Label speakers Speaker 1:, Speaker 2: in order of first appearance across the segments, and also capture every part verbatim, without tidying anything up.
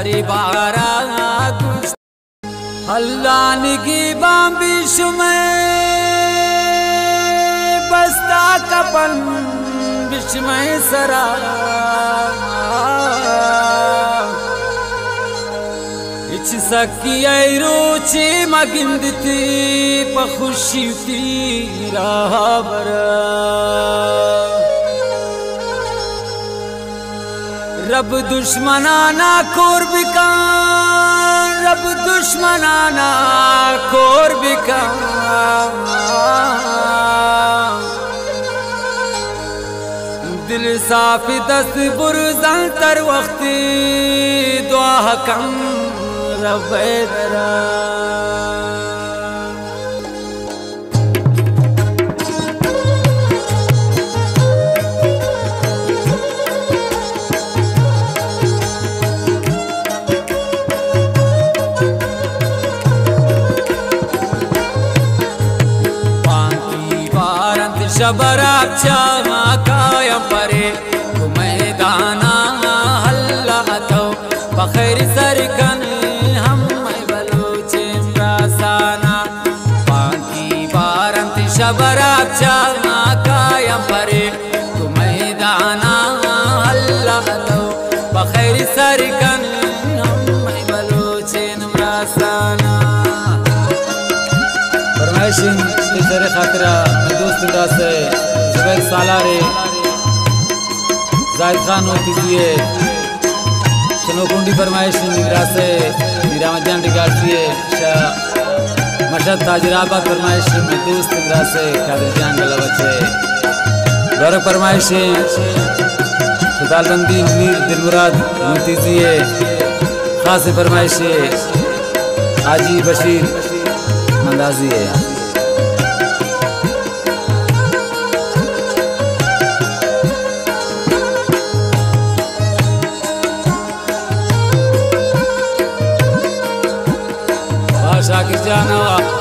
Speaker 1: सारी बारा अल्लाह निगी बांबी शुमे बस्ता कपन बिश्मय सरा इच सकी रुचि मगिंदती पखुशी तीरा बरा रब दुश्मनाना कोर बिकान रब दुश्मनाना कोर बिकान दिल साफी दस्त बुरजन तर वक्ती दुआ कम रब दरा शबराब चाहा कायम परे मैदाना हल्ला तो बखैर सरकन हम बलोच इमरासाना बाकी बारंत शबराब चाहा कायम परे मैदाना हल्ला तो बखैर सरकन हम बलोच इमरासाना फरमाइशिन इधर खतरा दोस्त से जुबैर सालारे जायद खान होती दिए शनोकुंडी फरमाइश निगरा से निरामजान रिगार्डिए शाह मशद ताजराबाद फरमाइश में दोस्त निगरा से कादिर जान गला बच्चे गौरव फरमाइश खुदालबंदी मीर दिलमुराद होती दिए खास फरमाइश हाजी बशीर मंदाजी है शाकिर जाना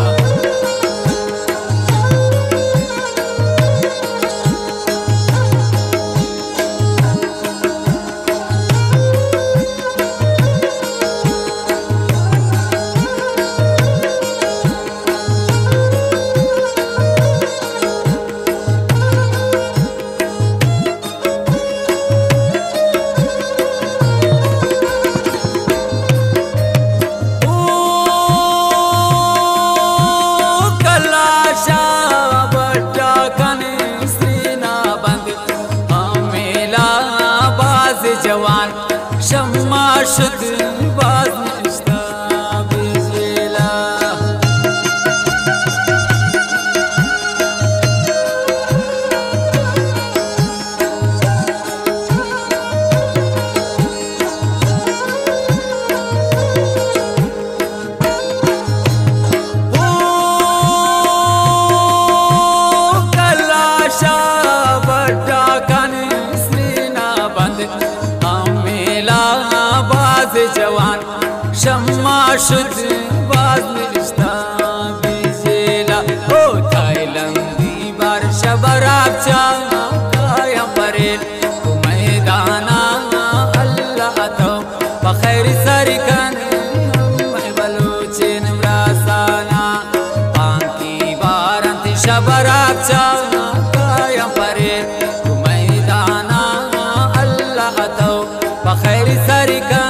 Speaker 1: जवान शम्मा शुद्ध बाज निश्ता बिजला ओ कलाशा बड़ा कन सीना बंद जवान शम्मा शुद्ध बाज निश्ता बिजला ओ थाईलंदी बार शबराब चाहा कायम परे मैदाना अल्लाह तो बखैर सरकन बलोच इमरासाना बाकी बारंत शबराब चाहा कायम परे मैदाना अल्लाह तो बखैर सरकन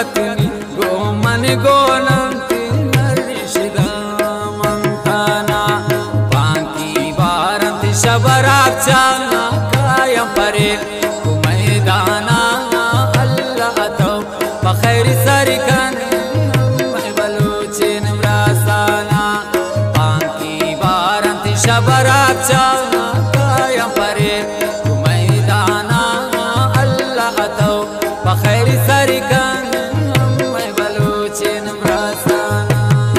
Speaker 1: कतनी गोमन गोनंती नरिशिदा मंथना बांकी बारंती शबराक्षा कायम परे मैदाना अल्लाह तो बखैर सरकन बलूचिन ब्रासाना बांकी बारंती शबराक्षा कायम परे मैदाना अल्लाह तो बखैर सरकन बलूचिन ब्रासाना।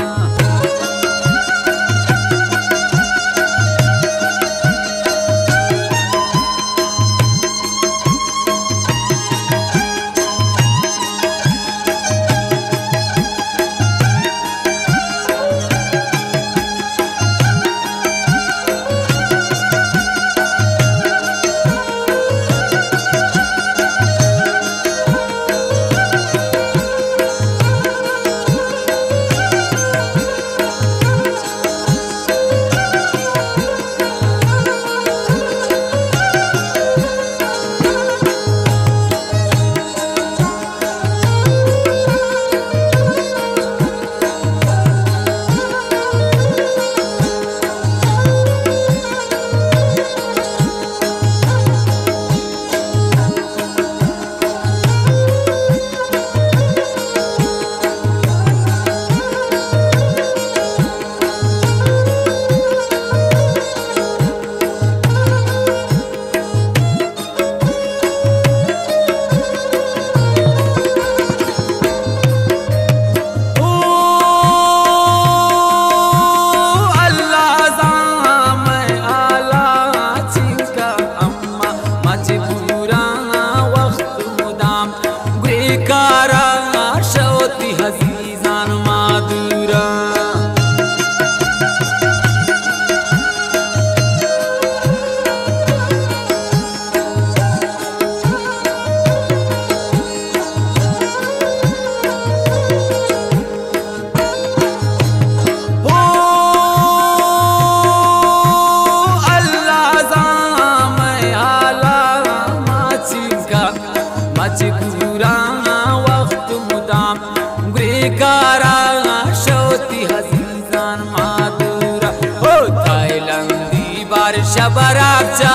Speaker 1: शबराक्षा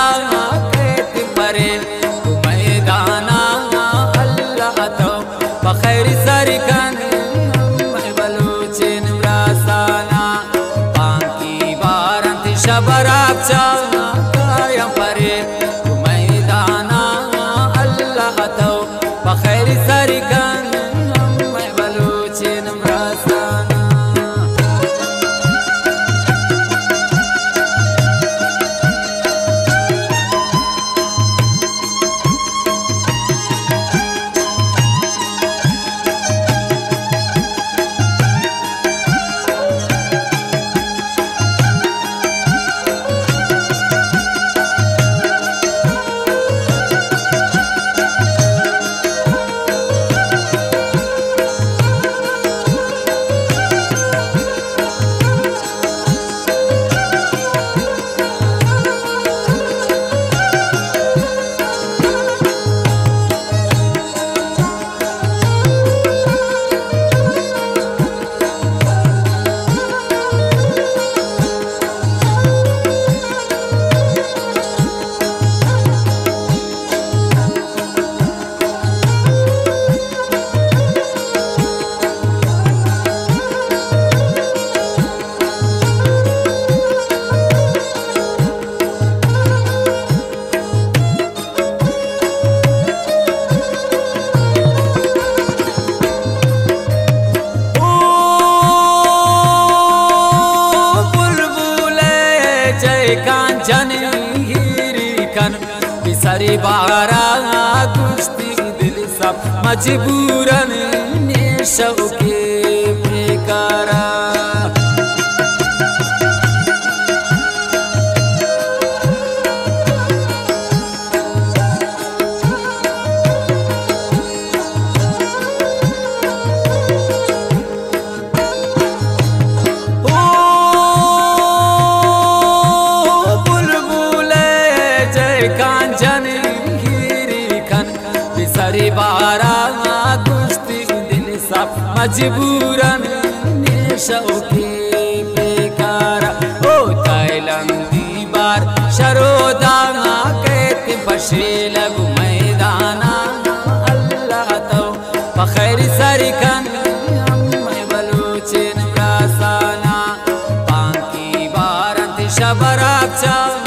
Speaker 1: कहते परे मैदाना अल्लाह तो बखैर सरकन बलूचिन ब्रासाना बांकी बारंती शबराक्षा कायम परे मैदाना अल्लाह तो बखैर सरकन बलूचिन ब्रासाना। कांचन हीरी कन बिसरी बारा कुश्ती दिल सब मजबूरन ने शौके बेकारा कांचन हीरी खन बिसरी बारा कुश्ती दिल मजबूरन शौके बेकार ओ ताइलंदी बार शरोदाना कहते बशे लगु मैदाना अल्लाह तो बखैर सरिकन मैं बलूचिन रासाना बांकी बारत शबराचा